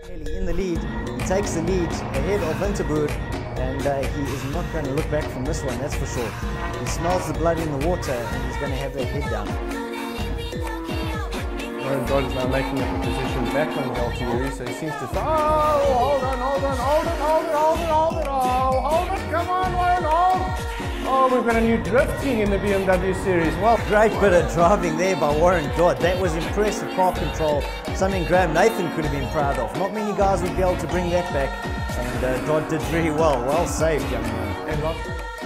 In the lead, he takes the lead ahead of Winterboer, and he is not going to look back from this one, that's for sure. He smells the blood in the water, and he's going to have that head down. God is now making up a position back on the Altieri, so he seems to say, oh, hold on, come on, Warren, hold! Oh, we've got a new drift king in the BMW series. Well, great bit of driving there by Warren Dodd. That was impressive car control, something Graham Nathan could have been proud of. Not many guys would be able to bring that back, and Dodd did very well. Well saved, young man. And